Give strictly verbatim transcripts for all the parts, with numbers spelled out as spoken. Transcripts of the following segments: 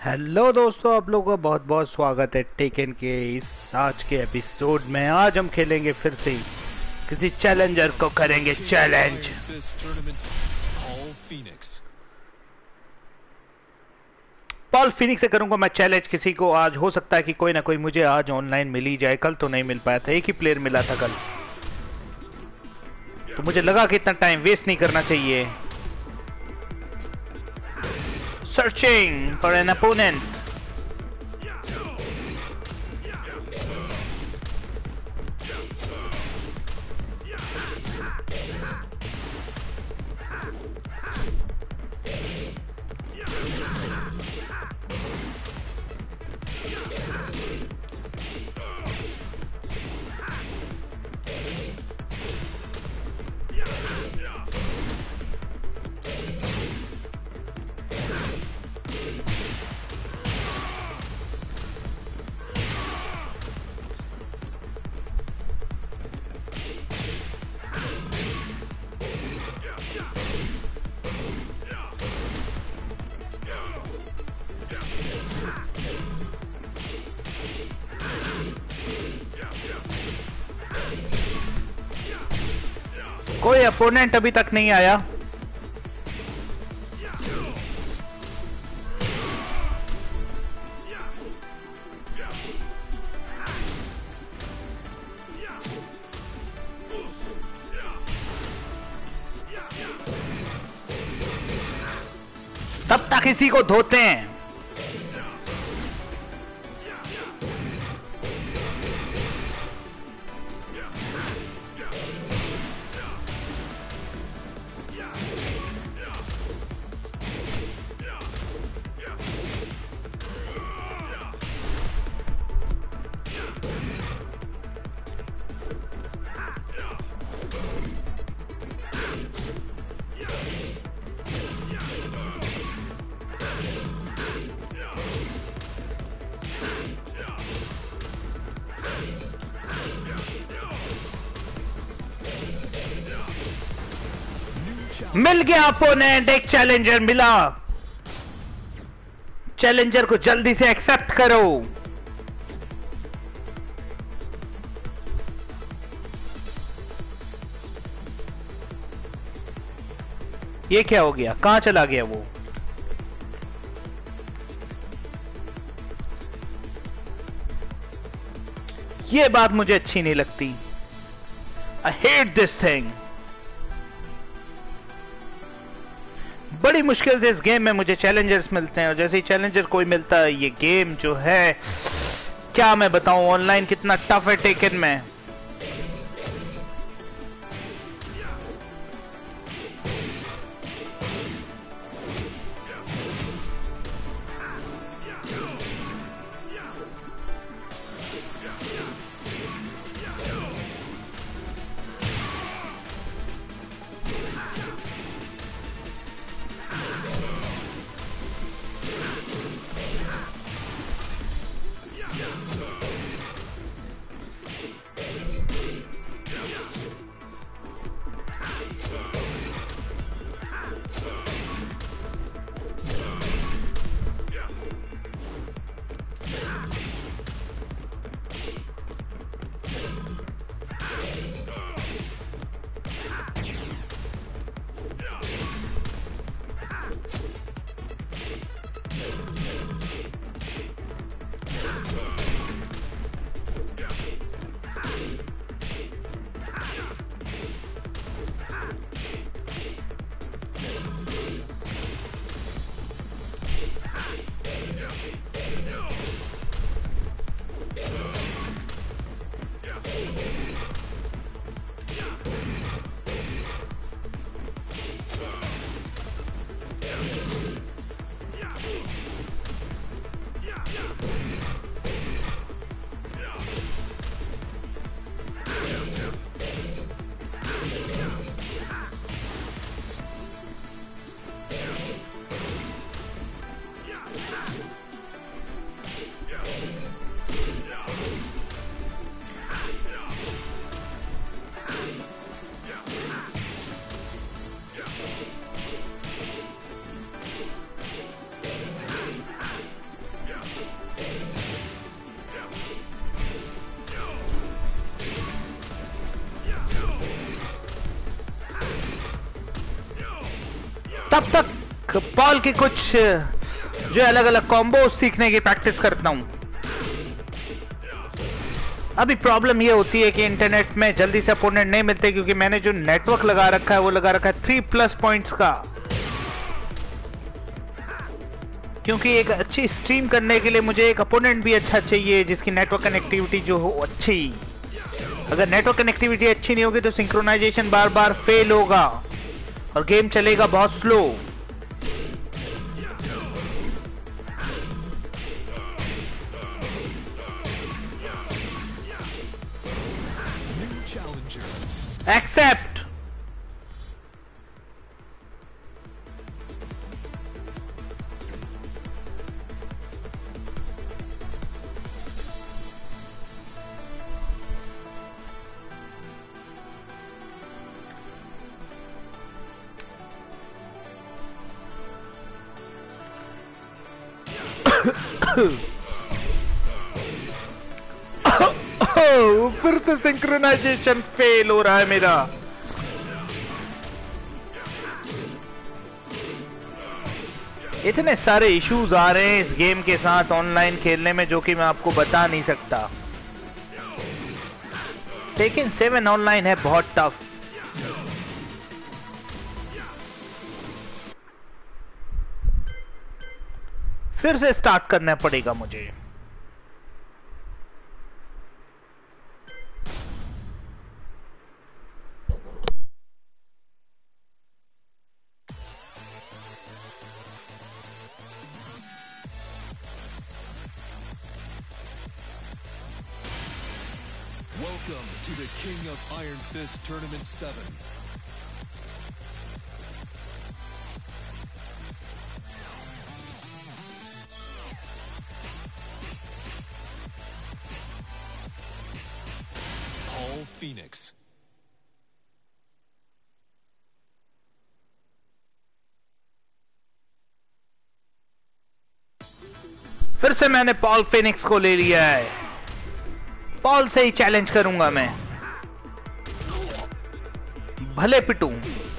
Hello दोस्तों, आप लोगों का बहुत बहुत स्वागत है टेकन के इस आज के एपिसोड में। आज हम खेलेंगे फिर से किसी चैलेंजर को करेंगे चैलेंज। पॉल फिनिक्स से करूंगा मैं चैलेंज किसी को। आज हो सकता है कि कोई ना कोई मुझे आज ऑनलाइन मिल ही जाए। कल तो नहीं मिल पाया था, एक ही प्लेयर मिला था कल, तो मुझे लगा कि इतना टाइम वेस्ट नहीं करना चाहिए। Searching for an opponent. कोई अपोनेंट अभी तक नहीं आया। तब तक इसी को धोते हैं। मिल गया अपोनेंट, एक चैलेंजर मिला। चैलेंजर को जल्दी से एक्सेप्ट करो। ये क्या हो गया? कहां चला गया वो? ये बात मुझे अच्छी नहीं लगती। I hate this thing. बड़ी मुश्किल से इस गेम में मुझे चैलेंजर्स मिलते हैं, और जैसे ही चैलेंजर कोई मिलता है, ये गेम जो है क्या मैं बताऊं ऑनलाइन कितना टफ है टेकन में। तब तक पॉल की कुछ जो अलग अलग कॉम्बो सीखने की प्रैक्टिस करता हूं। अभी प्रॉब्लम ये होती है कि इंटरनेट में जल्दी से अपोनेंट नहीं मिलते, क्योंकि मैंने जो नेटवर्क लगा रखा है वो लगा रखा है थ्री प्लस पॉइंट्स का, क्योंकि एक अच्छी स्ट्रीम करने के लिए मुझे एक अपोनेंट भी अच्छा चाहिए जिसकी नेटवर्क कनेक्टिविटी जो हो अच्छी। अगर नेटवर्क कनेक्टिविटी अच्छी नहीं होगी तो सिंक्रोनाइजेशन बार बार फेल होगा और गेम चलेगा बहुत स्लो। एक्सेप्ट। फिर से सिंक्रोनाइजेशन फेल हो रहा है मेरा। इतने सारे इश्यूज आ रहे हैं इस गेम के साथ ऑनलाइन खेलने में जो कि मैं आपको बता नहीं सकता। लेकिन सेवन ऑनलाइन है बहुत टफ। फिर से स्टार्ट करना पड़ेगा मुझे। Welcome to the King of Iron Fist Tournament seven. Paul Phoenix. फिर से मैंने पॉल फिनिक्स को ले लिया है। पॉल से ही चैलेंज करूंगा मैं, भले पिटूं।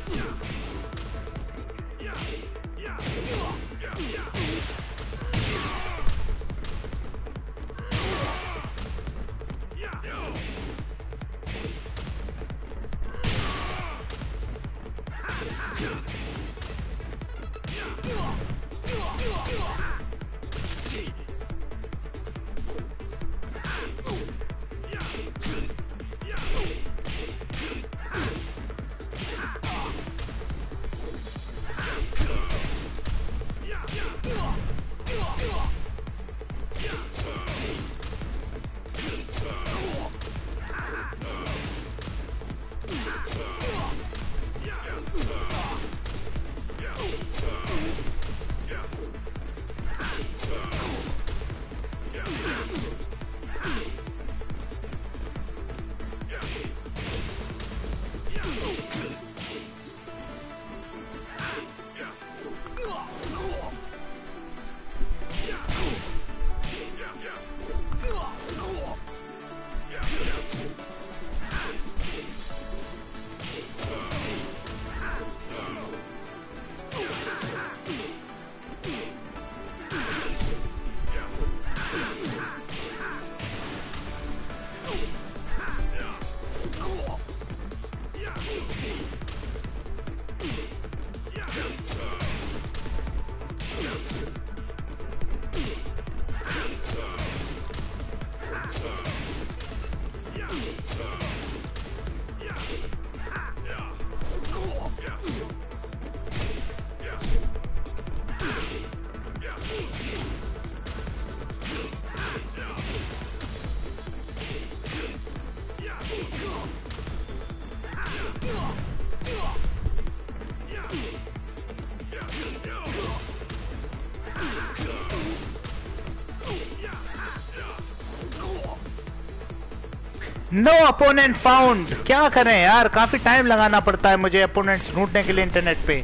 No opponent found. क्या करें यार, काफी टाइम लगाना पड़ता है मुझे अपोनेंट्स ढूंढने के लिए इंटरनेट पे।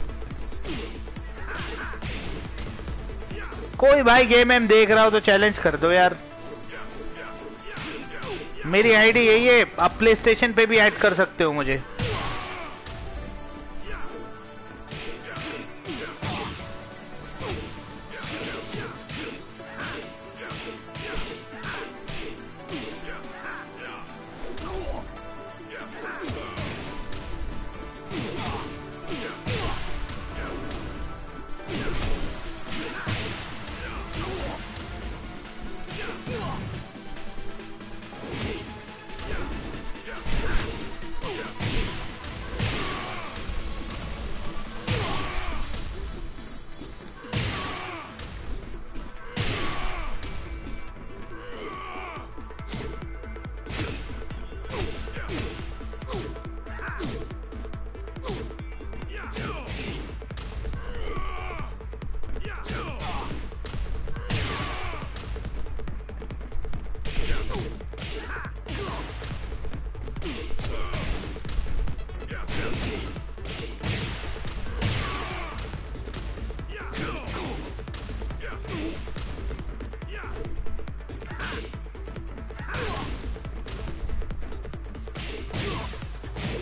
कोई भाई गेम एम देख रहा हो तो चैलेंज कर दो यार। मेरी आईडी यही है, आप प्ले स्टेशन पे भी ऐड कर सकते हो मुझे।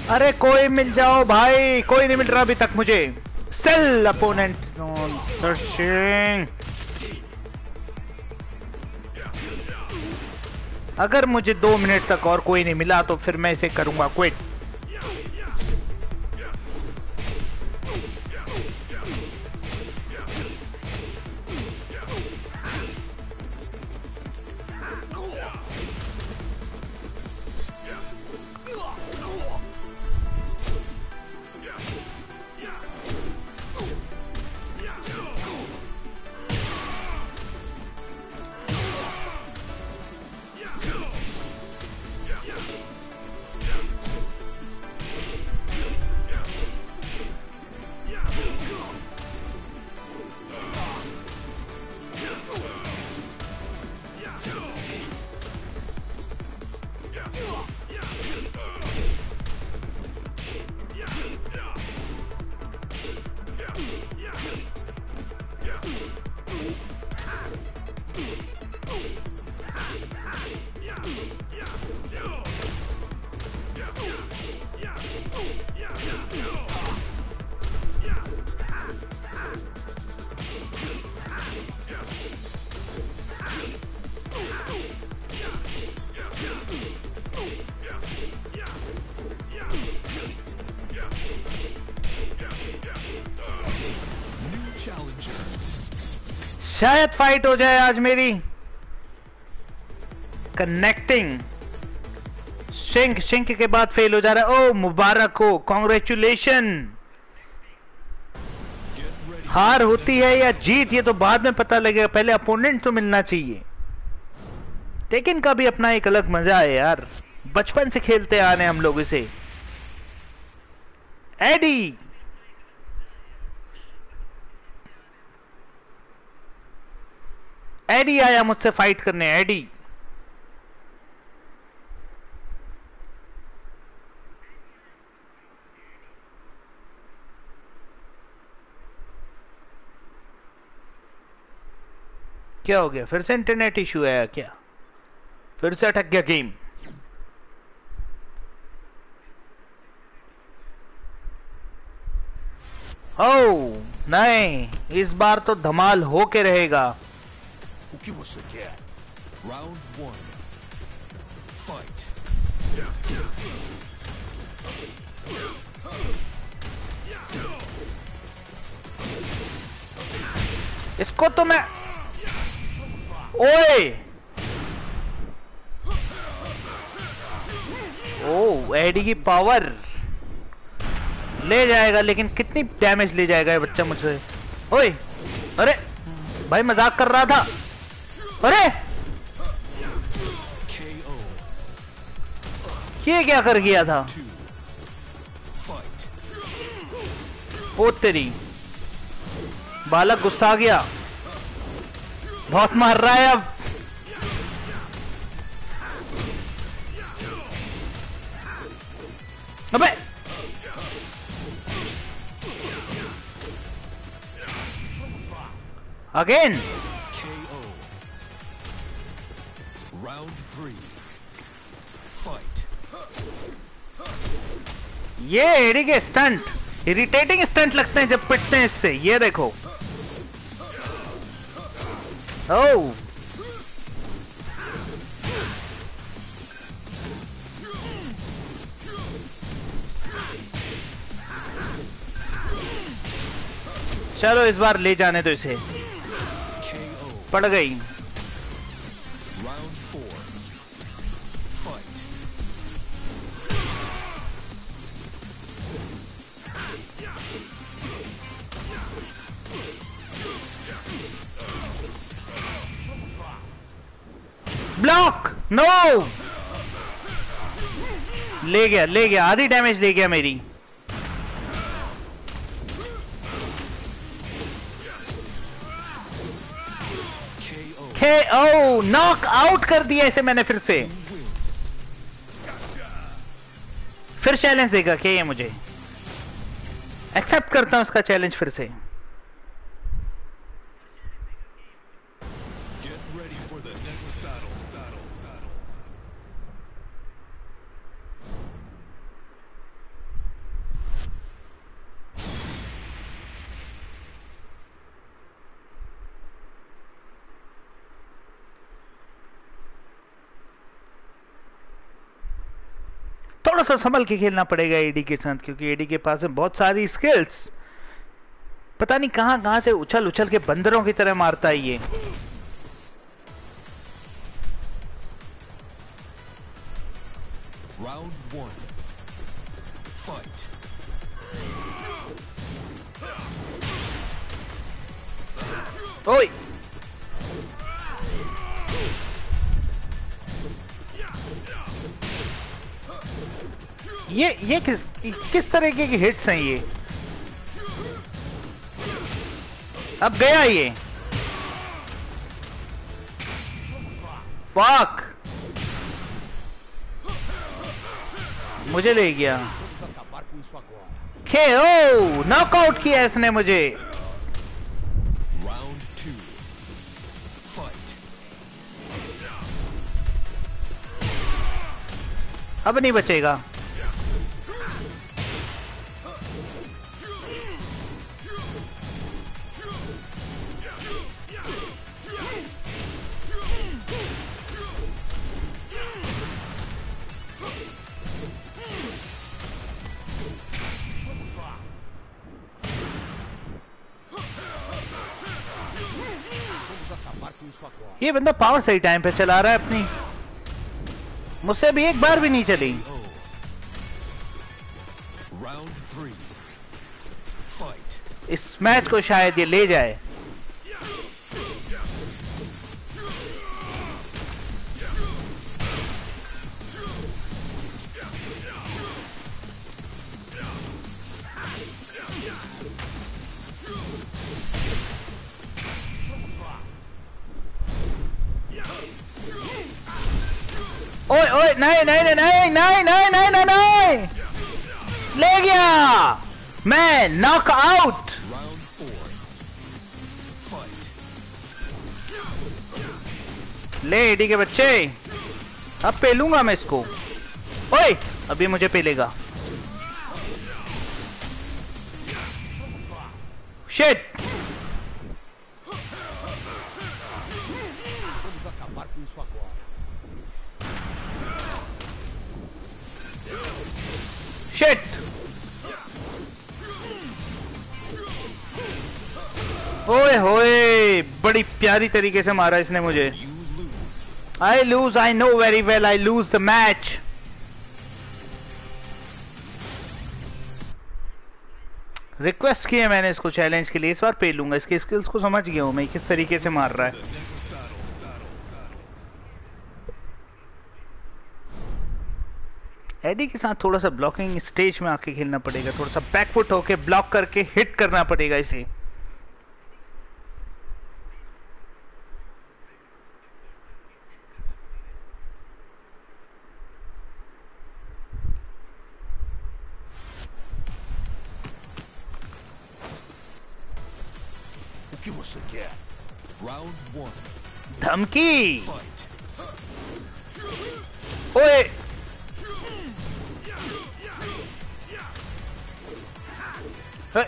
अरे कोई मिल जाओ भाई, कोई नहीं मिल रहा अभी तक मुझे। सेल अपोनेंट सर्चिंग। अगर मुझे दो मिनट तक और कोई नहीं मिला तो फिर मैं इसे करूंगा क्विट। शायद फाइट हो जाए आज मेरी। कनेक्टिंग शिंक, शिंक के बाद फेल हो जा रहा है। ओ मुबारक हो, कॉन्ग्रेचुलेशन। हार होती है या जीत ये तो बाद में पता लगेगा, पहले अपोनेंट तो मिलना चाहिए। टेकन का भी अपना एक अलग मजा है यार, बचपन से खेलते आने हम लोग इसे। एडी एडी आया मुझसे फाइट करने। एडी क्या हो गया? फिर से इंटरनेट इशू आया क्या? फिर से अटक गया गेम? ओ नहीं, इस बार तो धमाल हो के रहेगा। O que você quer? Round one. Fight. इसको तो मैं, ओए ओ एडी की पावर ले जाएगा, लेकिन कितनी डैमेज ले जाएगा ये बच्चा मुझसे। ओए अरे भाई मजाक कर रहा था। अरे ये क्या कर गया था? ओ तेरी, बालक गुस्सा आ गया, बहुत मार रहा है अब। अबे अगेन। ये एडी के स्टंट इरिटेटिंग स्टंट लगते हैं जब पिटते हैं इससे। ये देखो, ओह चलो इस बार ले जाने दो इसे। पड़ गई। Block, no. ले गया ले गया, आधी डैमेज ले गया मेरी। के ओ नॉक आउट कर दिया इसे मैंने फिर से। फिर चैलेंज देगा क्या ये मुझे? एक्सेप्ट करता हूं उसका चैलेंज फिर से। थोड़ा सा संभल के खेलना पड़ेगा एडी के साथ, क्योंकि एडी के पास है बहुत सारी स्किल्स। पता नहीं कहां कहां से उछल उछल के बंदरों की तरह मारता है ये। Round one. Fight. ओए ये ये किस किस तरीके की हिट्स हैं ये? अब गया ये। फक, मुझे ले गया। केओ, नॉकआउट किया इसने मुझे। Round two. Fight. अब नहीं बचेगा। ये बंदा पावर सही टाइम पे चला रहा है अपनी, मुझसे भी एक बार भी नहीं चली। Round three. Fight. इस मैच को शायद ये ले जाए। ओए ओए, नहीं नहीं नहीं नहीं नहीं नहीं नहीं नहीं नहीं, ले गया मैं, knock out. Round four. Fight. ले एडी के बच्चे, अब पेलूंगा मैं इसको। ओए अभी मुझे पेलेगा। शिट, शिट, ओए होए, बड़ी प्यारी तरीके से मारा इसने मुझे। You lose. I lose, I know very well, I lose the match. Request की है मैंने इसको चैलेंज के लिए, इस बार पे लूंगा। इसके स्किल्स को समझ गया हूं मैं, किस तरीके से मार रहा है। एडी के साथ थोड़ा सा ब्लॉकिंग स्टेज में आके खेलना पड़ेगा, थोड़ा सा बैकफुट होके ब्लॉक करके हिट करना पड़ेगा इसे। O que você quer? Round one. धमकी। Fight. ओए ओए,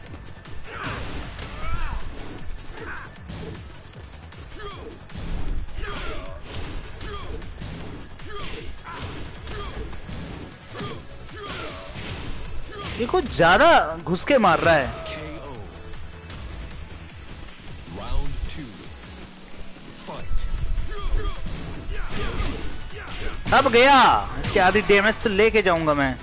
ये कुछ ज्यादा घुस के मार रहा है। K O. Round two. Fight. अब गया, इसके आधी डैमेज तो लेके जाऊंगा मैं।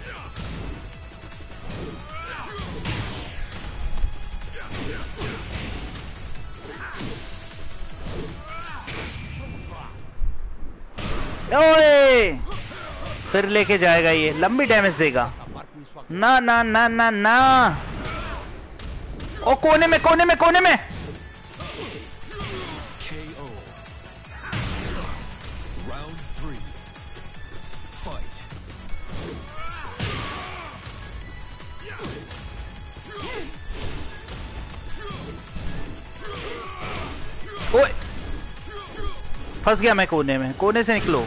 ओए फिर लेके जाएगा, ये लंबी डैमेज देगा। ना ना ना ना ना, ओ कोने में कोने में कोने में। K O. Round three. Fight. ओए फंस गया मैं कोने में, कोने से निकलो।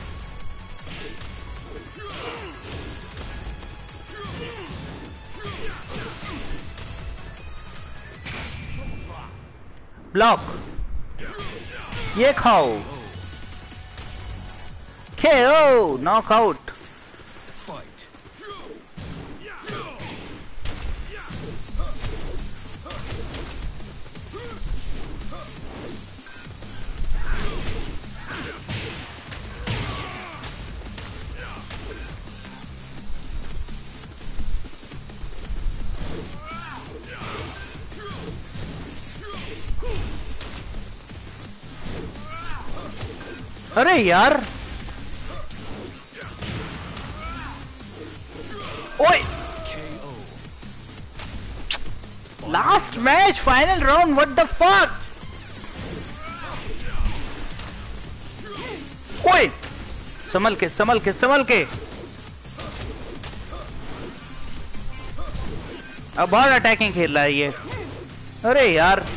ब्लॉक, ये खाओ। के ओ, नॉकआउट। Fight. अरे यार ओए last match final round what the fuck ओए संभल के संभल के संभल के अब बहुत अटैकिंग खेल रहा है ये अरे यार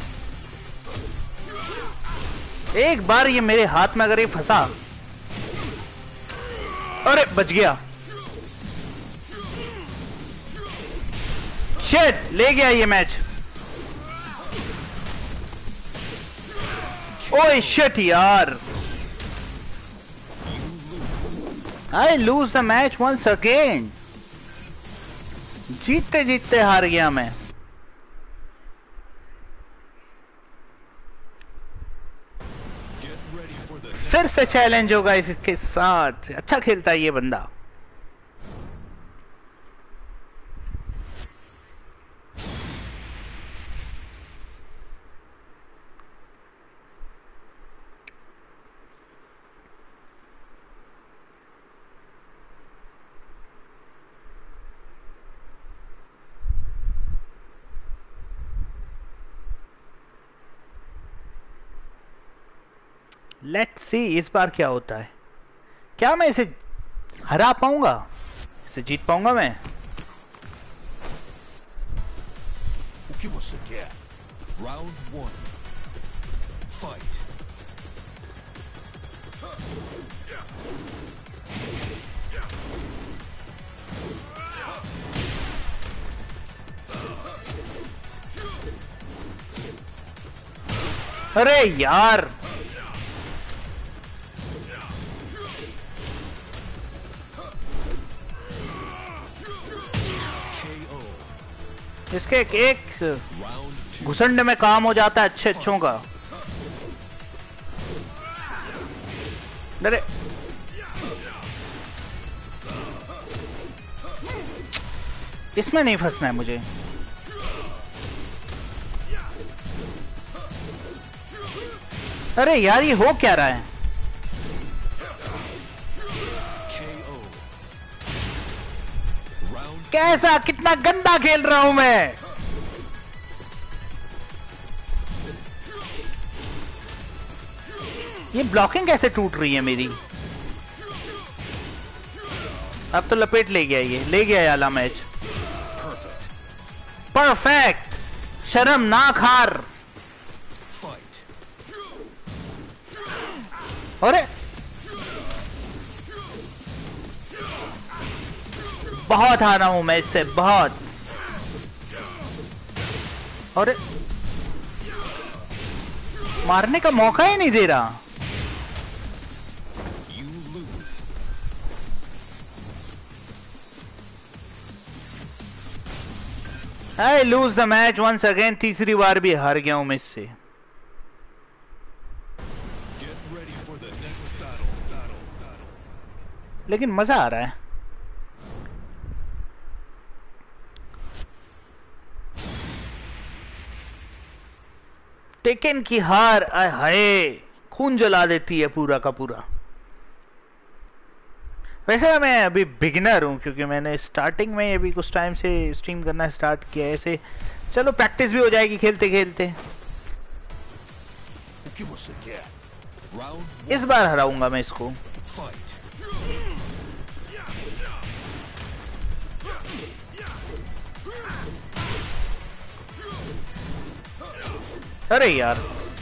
एक बार ये मेरे हाथ में अगर ये फंसा अरे बच गया शिट ले गया ये मैच ओए शिट यार I lose the match once again जीतते जीतते हार गया मैं फिर से चैलेंज होगा इसके साथ अच्छा खेलता है ये बंदा लेट्स सी इस बार क्या होता है क्या मैं इसे हरा पाऊंगा इसे जीत पाऊंगा मैं O que você quer? Round one. Fight. अरे यार इसके एक, एक घुसंड में काम हो जाता है अच्छे अच्छों का अरे इसमें नहीं फंसना है मुझे अरे यार ये हो क्या रहा है कैसा कितना गंदा खेल रहा हूं मैं ये ब्लॉकिंग कैसे टूट रही है मेरी अब तो लपेट ले गया ये ले गया याला मैच परफेक्ट शर्मनाक हार अरे बहुत हारा हूं मैं इससे बहुत अरे मारने का मौका ही नहीं दे रहा I lose the match once again तीसरी बार भी हार गया हूं मैं इससे लेकिन मजा आ रहा है टेकन की हार आय हाय खून जला देती है पूरा का पूरा वैसे मैं अभी बिगिनर हूं क्योंकि मैंने स्टार्टिंग में अभी कुछ टाइम से स्ट्रीम करना स्टार्ट किया है ऐसे चलो प्रैक्टिस भी हो जाएगी खेलते खेलते इस बार हराऊंगा मैं इसको अरे यार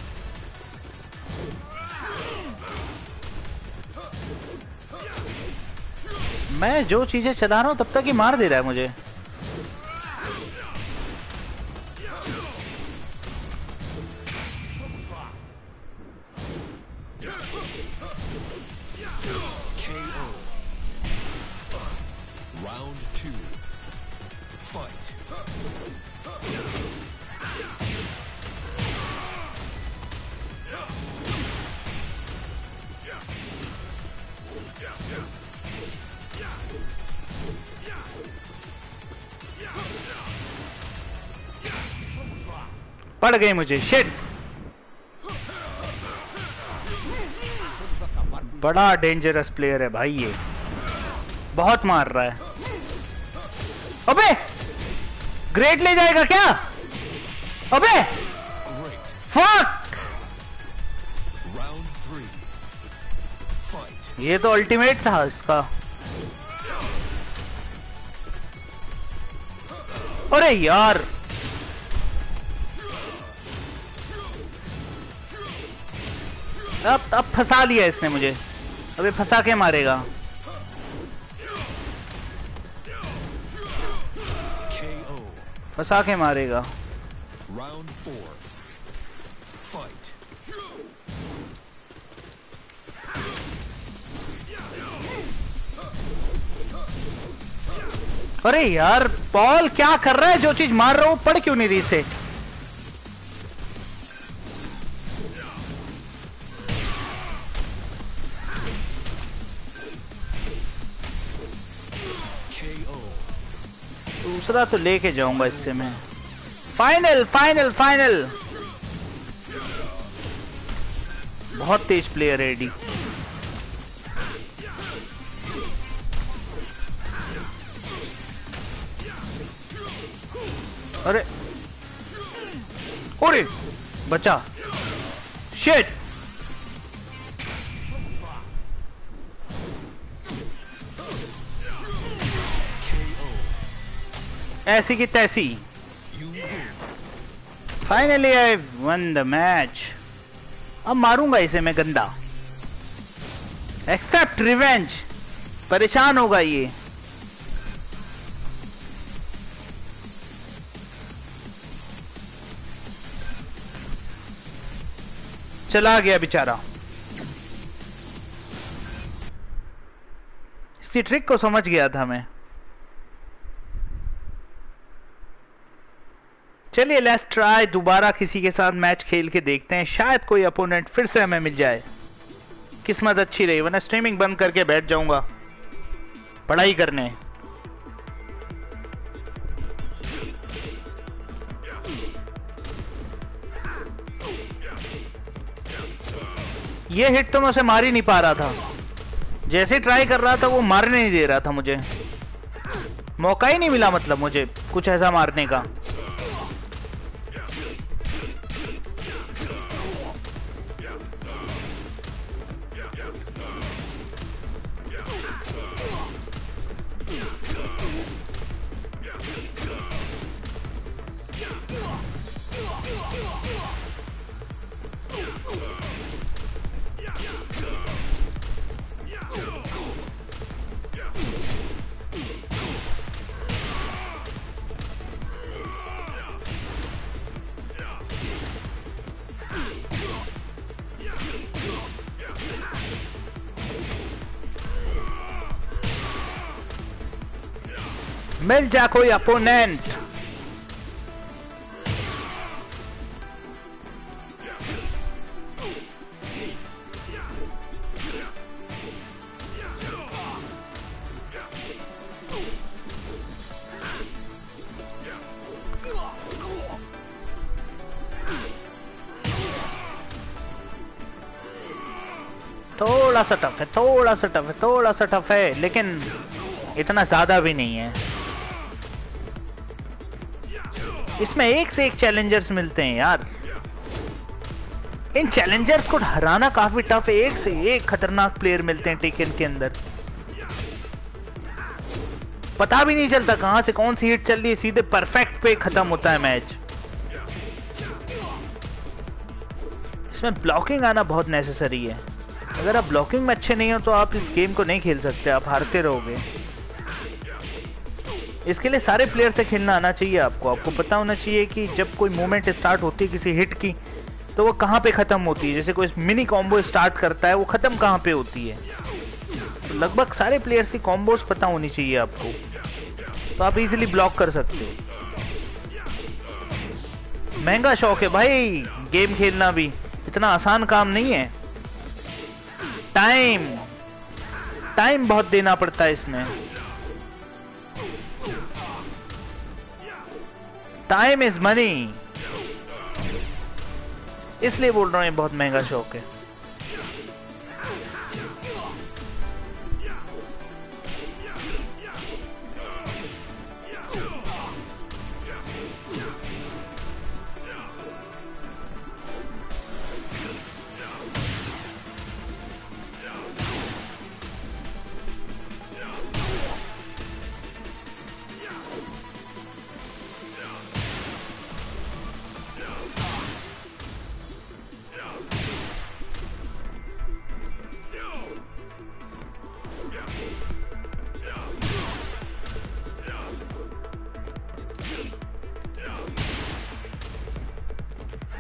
मैं जो चीजें चला रहा हूं तब तक ही मार दे रहा है मुझे पड़ गई मुझे शिट बड़ा डेंजरस प्लेयर है भाई ये, बहुत मार रहा है। अबे ग्रेट ले जाएगा क्या? अबे फक, ये तो अल्टीमेट था इसका। अरे यार अब अब फंसा लिया इसने मुझे। अबे फंसा के मारेगा। फंसा के मारेगा। Round four. Fight. अरे यार पॉल क्या कर रहा है? जो चीज मार रहा हूं पड़ क्यों नहीं रही से? दूसरा तो लेके जाऊंगा इससे मैं। Final final final. बहुत तेज प्लेयर है एडी। अरे अरे बचा। शिट, ऐसी की तैसी। Finally I won the match. अब मारूंगा इसे मैं गंदा। Accept revenge. परेशान होगा ये। चला गया बेचारा। इसी ट्रिक को समझ गया था मैं। चलिए लेट्स ट्राई, दोबारा किसी के साथ मैच खेल के देखते हैं, शायद कोई अपोनेंट फिर से हमें मिल जाए। किस्मत अच्छी रही, वरना स्ट्रीमिंग बंद करके बैठ जाऊंगा पढ़ाई करने। ये हिट तो मैं उसे मार ही नहीं पा रहा था। जैसे ट्राई कर रहा था वो मारने नहीं दे रहा था मुझे। मौका ही नहीं मिला, मतलब मुझे कुछ ऐसा मारने का। मिल जा कोई अपोनेंट। थोड़ा सा टफ है, थोड़ा सा टफ है, थोड़ा सा टफ है, लेकिन इतना ज्यादा भी नहीं है। इसमें एक से एक चैलेंजर्स मिलते हैं यार। इन चैलेंजर्स को हराना काफी टफ है। एक से एक खतरनाक प्लेयर मिलते हैं टेकन के अंदर। पता भी नहीं चलता कहां से कौन सी हिट चल रही है, सीधे परफेक्ट पे खत्म होता है मैच। इसमें ब्लॉकिंग आना बहुत नेसेसरी है। अगर आप ब्लॉकिंग में अच्छे नहीं हो तो आप इस गेम को नहीं खेल सकते, आप हारते रहोगे। इसके लिए सारे प्लेयर से खेलना आना चाहिए आपको। आपको पता होना चाहिए कि जब कोई मूवमेंट स्टार्ट होती है किसी हिट की तो वो कहाँ पे खत्म होती है। जैसे कोई मिनी कॉम्बो स्टार्ट करता है, वो खत्म कहाँ पे होती है। तो लगभग सारे प्लेयर्स की कॉम्बोज पता होनी चाहिए आपको, तो आप इजीली ब्लॉक कर सकते हो। महंगा शौक है भाई गेम खेलना भी, इतना आसान काम नहीं है। टाइम टाइम बहुत देना पड़ता है इसमें। टाइम इज मनी, इसलिए बोल रहा हूं ये बहुत महंगा शौक है।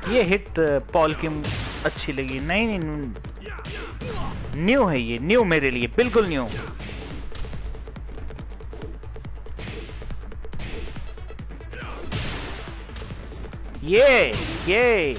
ये हिट पॉल की अच्छी लगी। नहीं नहीं, न्यू है ये, न्यू मेरे लिए, बिल्कुल न्यू। ये ये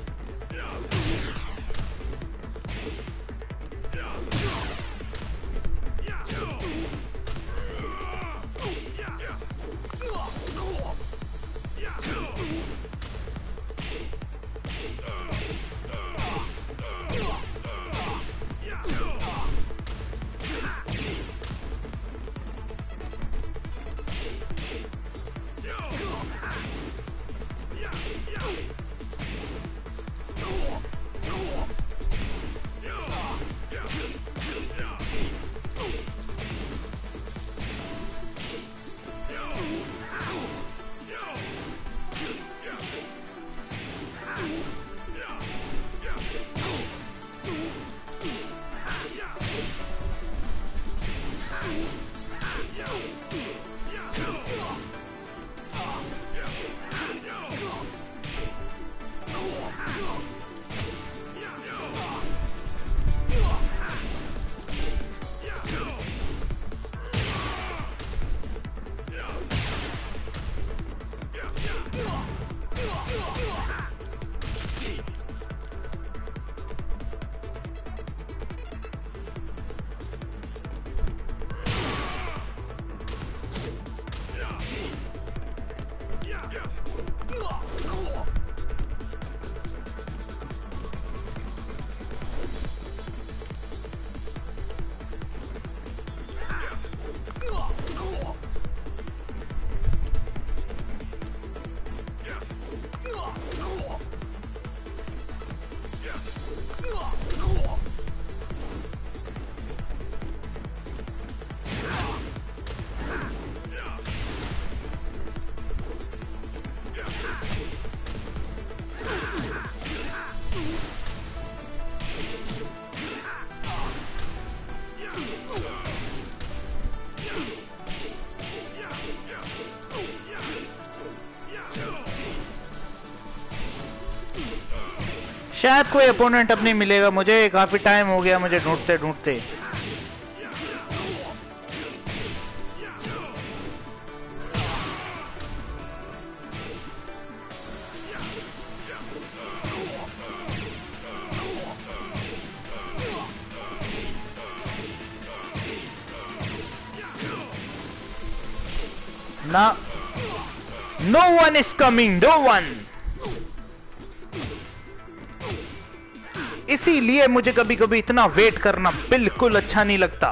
शायद कोई अपोनेंट अब नहीं मिलेगा मुझे, काफी टाइम हो गया मुझे ढूंढते ढूंढते। ना, no one is coming, no one. इसीलिए मुझे कभी कभी इतना वेट करना बिल्कुल अच्छा नहीं लगता।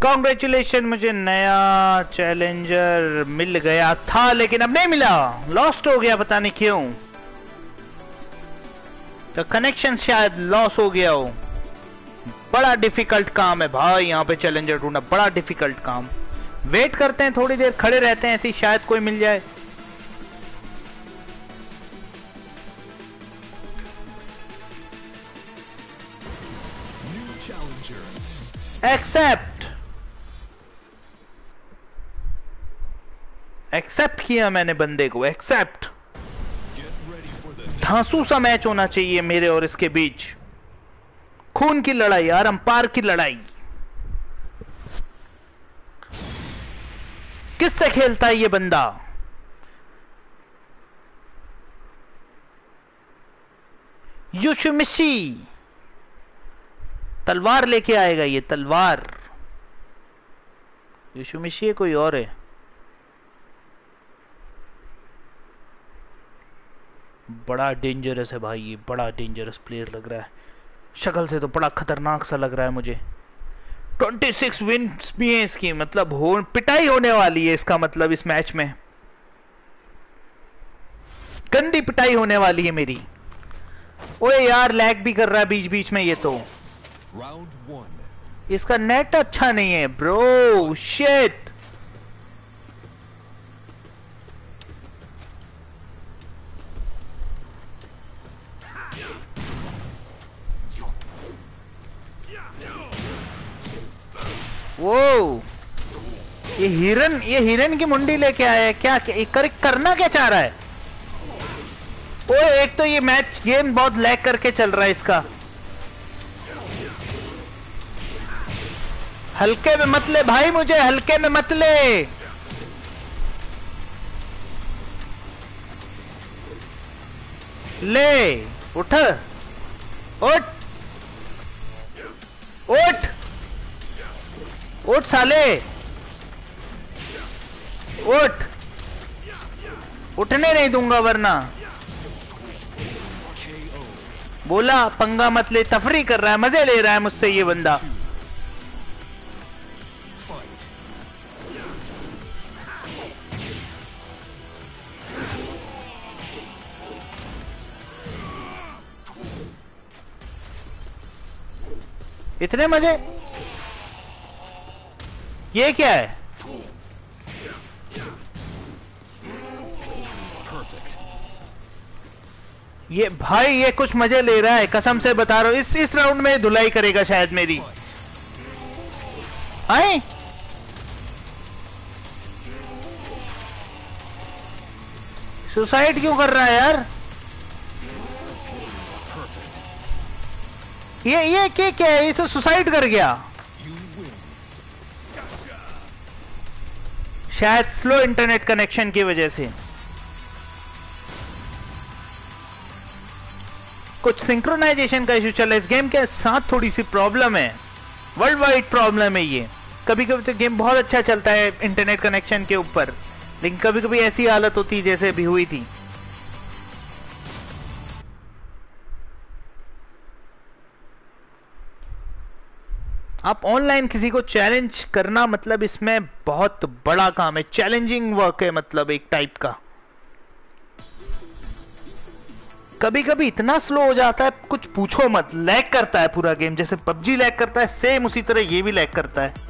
कॉन्ग्रेचुलेशन, मुझे नया चैलेंजर मिल गया था लेकिन अब नहीं मिला, लॉस्ट हो गया, पता नहीं क्यों। तो कनेक्शन शायद लॉस हो गया हो। बड़ा डिफिकल्ट काम है भाई, यहाँ पे चैलेंजर ढूंढना बड़ा डिफिकल्ट काम। वेट करते हैं, थोड़ी देर खड़े रहते हैं, ऐसी शायद कोई मिल जाए। एक्सेप्ट एक्सेप्ट किया मैंने बंदे को, एक्सेप्ट। धांसू सा मैच होना चाहिए मेरे और इसके बीच, खून की लड़ाई, आरंपार की लड़ाई। किससे खेलता है ये बंदा? युशुमिशी तलवार लेके आएगा ये, तलवार। युशुमिशी है कोई और है? बड़ा डेंजरस है भाई ये, बड़ा डेंजरस प्लेयर लग रहा है, शक्ल से तो बड़ा खतरनाक सा लग रहा है मुझे। छब्बीस विन्स भी हैं इसकी, मतलब हो पिटाई होने वाली है इसका मतलब इस मैच में, गंदी पिटाई होने वाली है मेरी। ओए यार लैग भी कर रहा है बीच बीच में ये तो। इसका नेट अच्छा नहीं है ब्रो, शिट। वो ये हिरन, ये हिरन की मुंडी लेके आया है क्या? कर, करना क्या चाह रहा है? ओ एक तो ये मैच गेम बहुत लैग करके चल रहा है इसका। हल्के में मत ले भाई, मुझे हल्के में मत ले। ले उठ उठ उठ उठ साले, उठ। उठने नहीं दूंगा वरना। बोला पंगा मत ले, तफरी कर रहा है, मजे ले रहा है मुझसे ये बंदा। इतने मजे? ये क्या है? ये भाई ये कुछ मजे ले रहा है, कसम से बता रहा हूं। इस इस राउंड में धुलाई करेगा शायद मेरी। आए सुसाइड क्यों कर रहा है यार? ये ये क्या क्या है? ये तो सुसाइड कर गया शायद स्लो इंटरनेट कनेक्शन की वजह से। कुछ सिंक्रोनाइजेशन का इशू चल रहा है इस गेम के साथ, थोड़ी सी प्रॉब्लम है, वर्ल्ड वाइड प्रॉब्लम है ये। कभी कभी तो गेम बहुत अच्छा चलता है इंटरनेट कनेक्शन के ऊपर, लेकिन कभी कभी ऐसी हालत होती है जैसे भी हुई थी। आप ऑनलाइन किसी को चैलेंज करना मतलब इसमें बहुत बड़ा काम है, चैलेंजिंग वर्क है मतलब एक टाइप का। कभी कभी इतना स्लो हो जाता है कुछ पूछो मत, लैग करता है पूरा गेम, जैसे पबजी लैग करता है सेम उसी तरह ये भी लैग करता है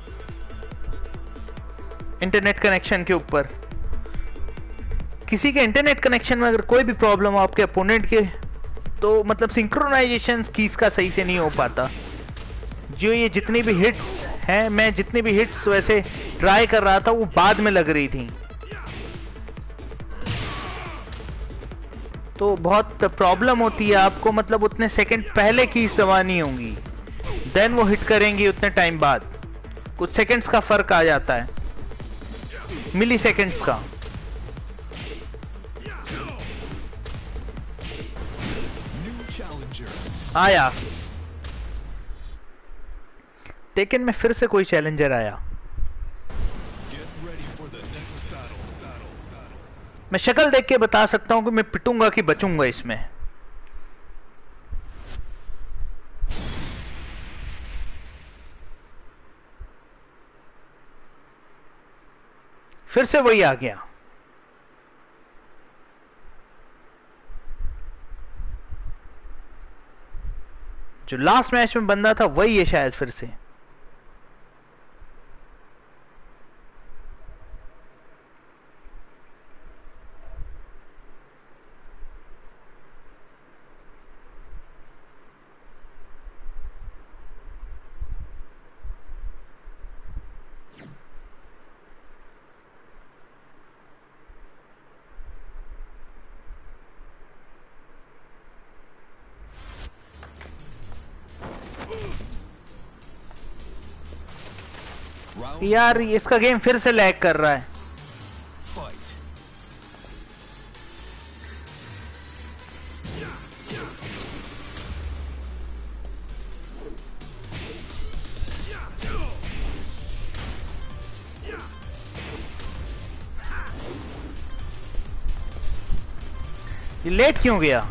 इंटरनेट कनेक्शन के ऊपर। किसी के इंटरनेट कनेक्शन में अगर कोई भी प्रॉब्लम हो आपके अपोनेंट के, तो मतलब सिंक्रोनाइजेशन कीज का सही से नहीं हो पाता। जो ये जितनी भी हिट्स हैं, मैं जितनी भी हिट्स वैसे ट्राई कर रहा था वो बाद में लग रही थी, तो बहुत प्रॉब्लम होती है आपको, मतलब उतने सेकंड पहले की दबानी होंगी, देन वो हिट करेंगी उतने टाइम बाद। कुछ सेकंड्स का फर्क आ जाता है, मिली सेकंड्स का। आया टेकन में फिर से कोई चैलेंजर आया। मैं शक्ल देख के बता सकता हूं कि मैं पिटूंगा कि बचूंगा इसमें। फिर से वही आ गया। जो लास्ट मैच में बंदा था वही है शायद फिर से। यार इसका गेम फिर से लैग कर रहा है। ये लेट क्यों गया?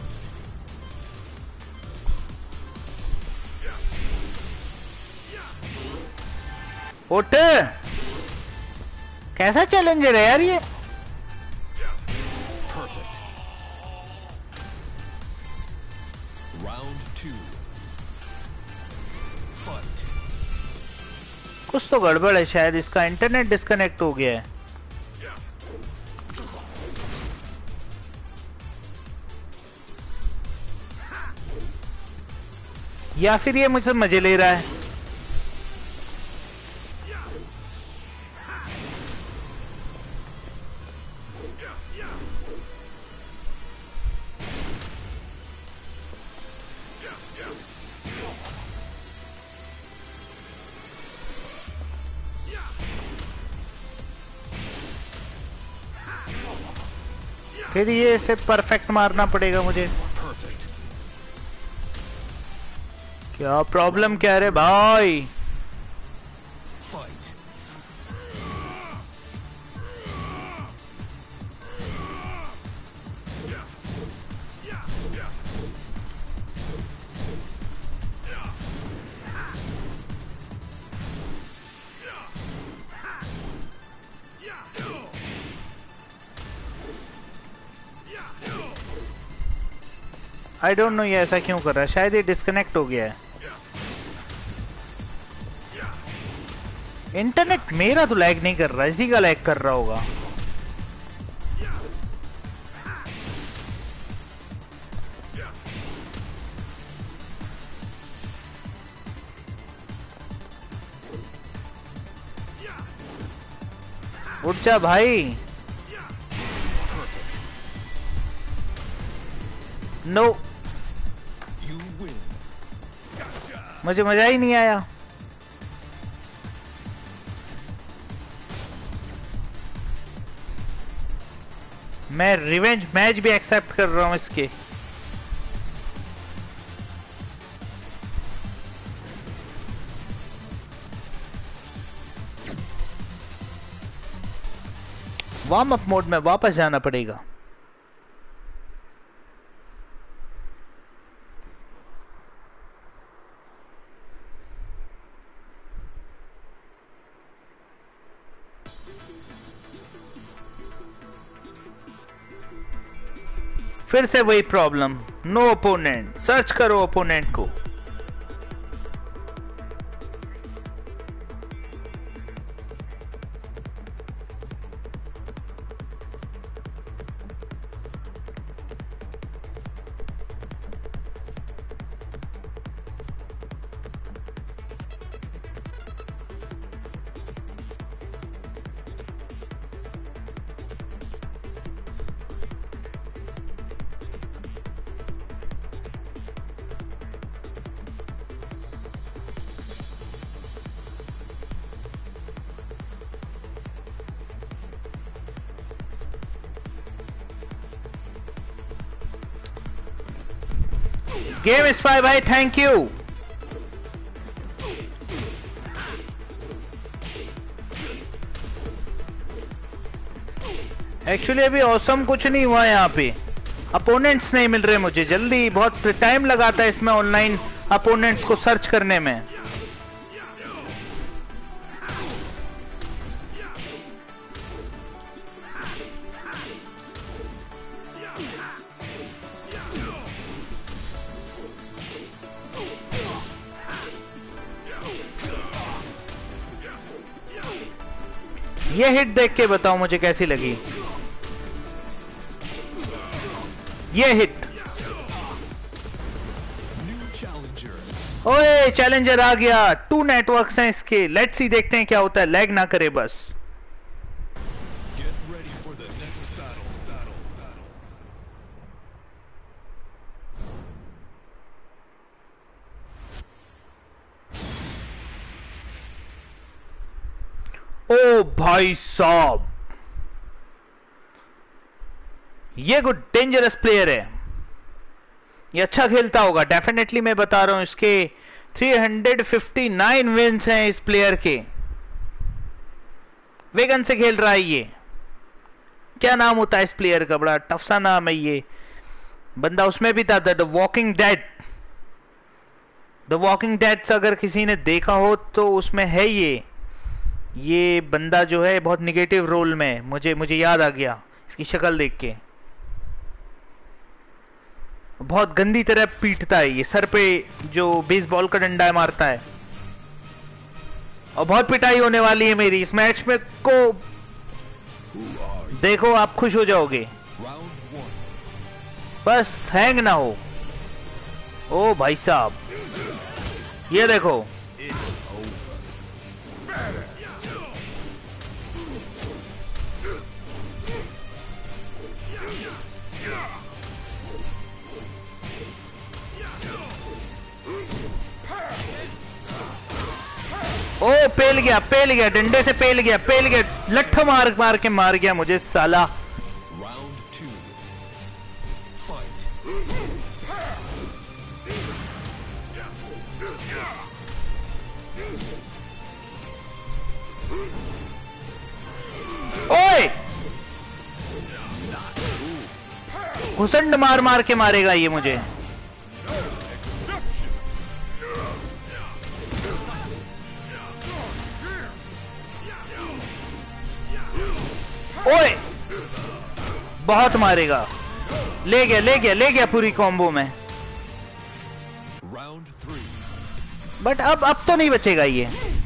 उठ, कैसा चैलेंजर है यार ये। कुछ तो गड़बड़ है शायद, इसका इंटरनेट डिस्कनेक्ट हो गया है। या फिर ये मुझसे मजे ले रहा है। फिर ये इसे परफेक्ट मारना पड़ेगा मुझे। क्या प्रॉब्लम क्या रे भाई? आई डोंट नो ये ऐसा क्यों कर रहा है, शायद ये डिस्कनेक्ट हो गया है। इंटरनेट मेरा तो लैग नहीं कर रहा, इसी का लैग कर रहा होगा। उठ जा भाई। No no. मुझे मजा ही नहीं आया। मैं रिवेंज मैच भी एक्सेप्ट कर रहा हूं इसके। वार्म अप मोड में वापस जाना पड़ेगा। फिर से वही प्रॉब्लम, नो ओपोनेंट। सर्च करो ओपोनेंट को। गेम स्पाई भाई थैंक यू। एक्चुअली अभी ऑसम कुछ नहीं हुआ यहाँ पे, अपोनेंट्स नहीं मिल रहे मुझे जल्दी। बहुत टाइम लगाता है इसमें ऑनलाइन अपोनेंट्स को सर्च करने में। ये हिट देख के बताओ मुझे कैसी लगी ये हिट। ओए चैलेंजर आ गया। टू नेटवर्क्स हैं इसके। लेट्स सी देखते हैं क्या होता है। लैग ना करे बस। ओ भाई साहब ये गुड डेंजरस प्लेयर है। ये अच्छा खेलता होगा डेफिनेटली। मैं बता रहा हूं इसके तीन सौ उनसठ विंस हैं इस प्लेयर के। वेगन से खेल रहा है ये। क्या नाम होता है इस प्लेयर का? बड़ा टफ सा नाम है ये। बंदा उसमें भी था the walking dead. The walking dead अगर किसी ने देखा हो तो उसमें है ये। ये बंदा जो है बहुत निगेटिव रोल में। मुझे मुझे याद आ गया इसकी शक्ल देख के। बहुत गंदी तरह पीटता है ये। सर पे जो बेसबॉल का डंडा मारता है। और बहुत पिटाई होने वाली है मेरी इस मैच में को देखो आप खुश हो जाओगे। बस हैंग ना हो। ओ भाई साहब ये देखो। ओ पेल गया पेल गया डंडे से पेल गया पेल गया। लठ मार मार के मार गया मुझे साला। ओए घुसंड मार मार के मारेगा ये मुझे। ओए बहुत मारेगा। ले गया ले गया ले गया पूरी कॉम्बो में। बट अब अब तो नहीं बचेगा ये।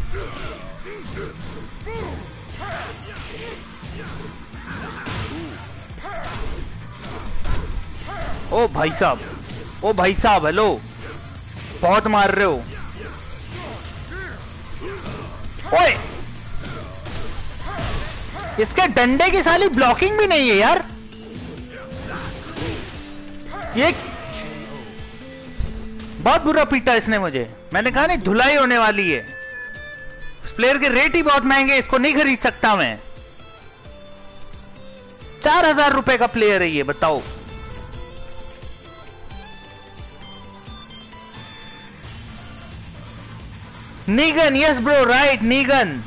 ओ भाई साहब ओ भाई साहब हेलो। बहुत मार रहे हो। ओए इसके डंडे की साली ब्लॉकिंग भी नहीं है यार। ये बहुत बुरा पीटा इसने मुझे। मैंने कहा नहीं धुलाई होने वाली है। इस प्लेयर के रेट ही बहुत महंगे। इसको नहीं खरीद सकता मैं। चार हजार रुपए का प्लेयर है ये बताओ। Negan yes bro right Negan.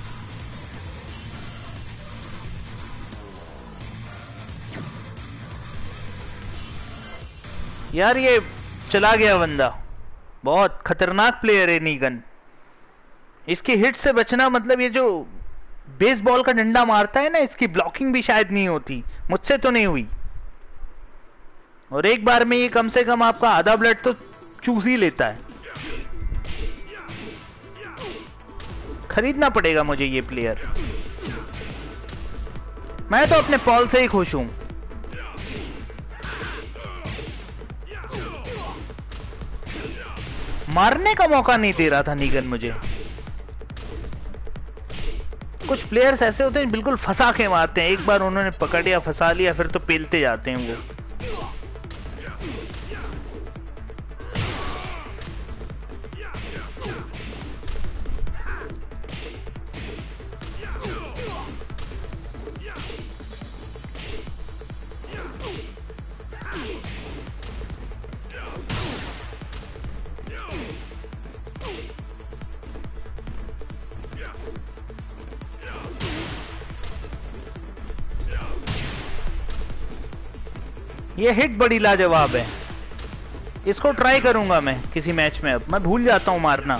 यार ये चला गया बंदा। बहुत खतरनाक प्लेयर है नीगन। इसकी हिट से बचना मतलब ये जो बेसबॉल का डंडा मारता है ना इसकी ब्लॉकिंग भी शायद नहीं होती। मुझसे तो नहीं हुई। और एक बार में ये कम से कम आपका आधा ब्लड तो चूस ही लेता है। खरीदना पड़ेगा मुझे ये प्लेयर। मैं तो अपने पॉल से ही खुश हूं। मारने का मौका नहीं दे रहा था नीगन मुझे। कुछ प्लेयर्स ऐसे होते हैं बिल्कुल फंसा के मारते हैं। एक बार उन्होंने पकड़ लिया फंसा लिया फिर तो पेलते जाते हैं वो। ये हिट बड़ी लाजवाब है। इसको ट्राई करूंगा मैं किसी मैच में। अब मैं भूल जाता हूं मारना।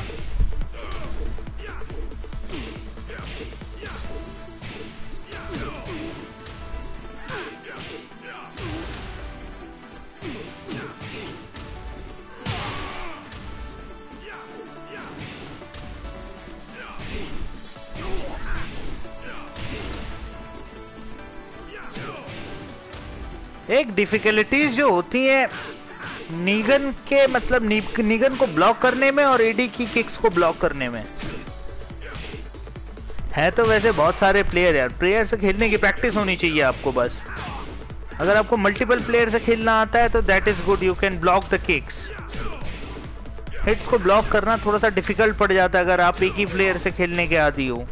एक डिफिकल्टीज जो होती है नीगन के मतलब नी, नीगन को ब्लॉक करने में और एडी की किक्स को ब्लॉक करने में है। तो वैसे बहुत सारे प्लेयर यार, प्लेयर से खेलने की प्रैक्टिस होनी चाहिए आपको। बस अगर आपको मल्टीपल प्लेयर से खेलना आता है तो that is good, you can block the kicks. Hits को ब्लॉक करना थोड़ा सा डिफिकल्ट पड़ जाता है अगर आप एक ही प्लेयर से खेलने के आदी हो।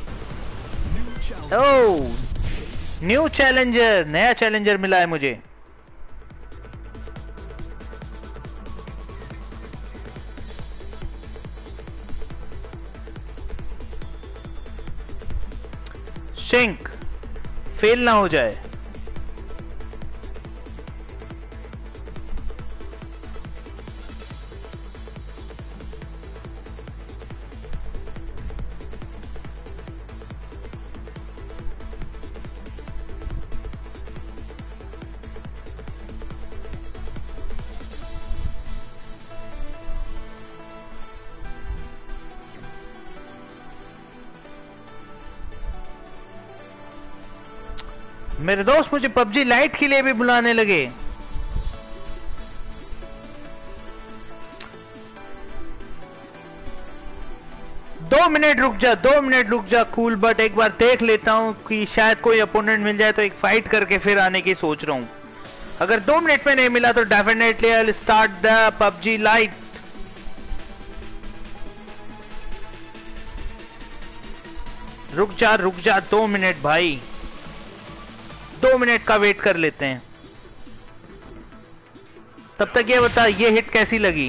ओह, न्यू चैलेंजर, नया चैलेंजर मिला है मुझे। शिंक फेल ना हो जाए। मेरे दोस्त मुझे पबजी लाइट के लिए भी बुलाने लगे। दो मिनट रुक जा, दो मिनट रुक जा कूल, बट एक बार देख लेता हूं कि शायद कोई अपोनेंट मिल जाए तो एक फाइट करके फिर आने की सोच रहा हूं। अगर दो मिनट में नहीं मिला तो definitely I will start the PUBG lite. रुक जा रुक जा, दो मिनट भाई, दो मिनट का वेट कर लेते हैं। तब तक ये बता ये हिट कैसी लगी।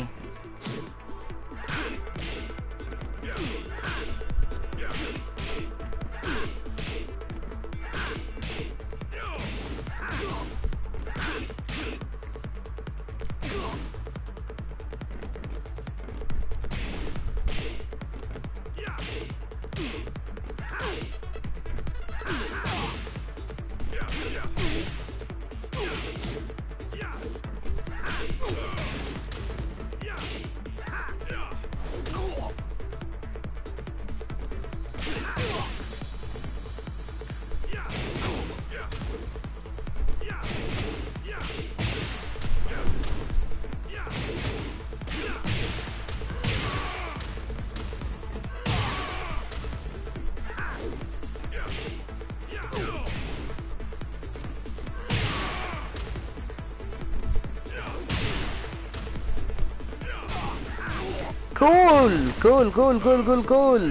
Cool, cool, cool, cool, cool, cool.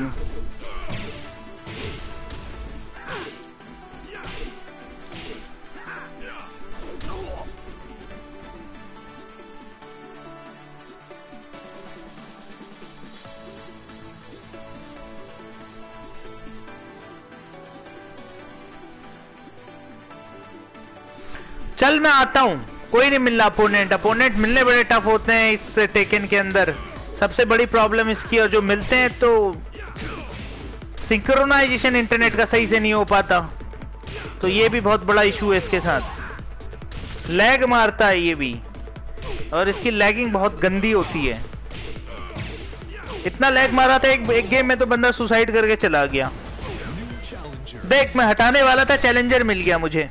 चल मैं आता हूं, कोई नहीं मिल रहा अपोनेंट। अपोनेंट मिलने बड़े टफ होते हैं इस टेकन के अंदर। सबसे बड़ी प्रॉब्लम इसकी, और जो मिलते हैं तो सिंक्रोनाइजेशन इंटरनेट का सही से नहीं हो पाता, तो ये भी बहुत बड़ा इशू है इसके साथ। लैग मारता है ये भी, और इसकी लैगिंग बहुत गंदी होती है। इतना लैग मारा था एक, एक गेम में तो बंदा सुसाइड करके चला गया। देख मैं हटाने वाला था, चैलेंजर मिल गया मुझे।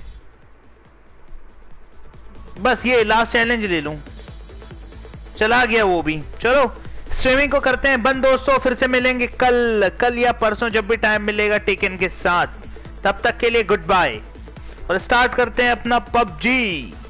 बस ये लास्ट चैलेंज ले लूं, चला गया वो भी। चलो स्ट्रीमिंग को करते हैं बंद दोस्तों, फिर से मिलेंगे कल कल या परसों जब भी टाइम मिलेगा टेकन के साथ। तब तक के लिए गुड बाय, और स्टार्ट करते हैं अपना पबजी।